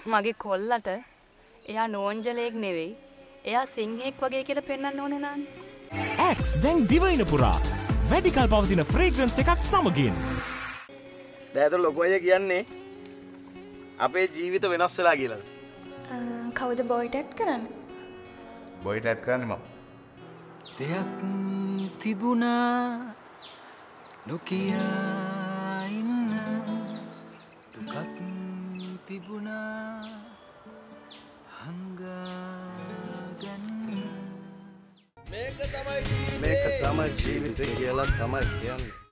මගේ කොල්ලට එයා නෝන්ජලෙක් නෙවෙයි. එයා සිංහෙක් වගේ කියලා පෙන්වන්න ඕනේ නාන්නේ. X දැන් දිවයින පුරා වැඩි කල් පවතින ෆ්‍රේග්‍රන්ස් එකක් සමගින්. දැන් ලොකෝ අය කියන්නේ අපේ ජීවිත වෙනස් වෙලා කියලාද? කවුද බොයිට් ඇඩ් කරන්නේ? බොයිට් ඇඩ් කරන්නේ මම. දෙයක් තිබුණා නොකියා ඉන්න දුකක් තිබුණා හංගගන්න මේක තමයි ජීවිතේ කියලා තමයි කියන්නේ.